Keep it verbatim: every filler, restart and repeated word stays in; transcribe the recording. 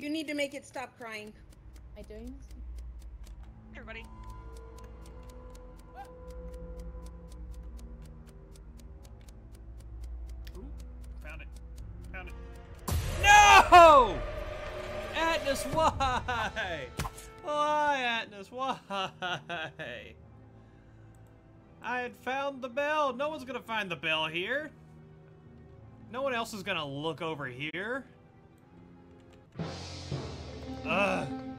You need to make it stop crying. I doing? Everybody. Ooh, found it. Found it. No! Atnas, why? Why, Atnas, why? I had found the bell. No one's gonna find the bell here. No one else is gonna look over here. Ugh.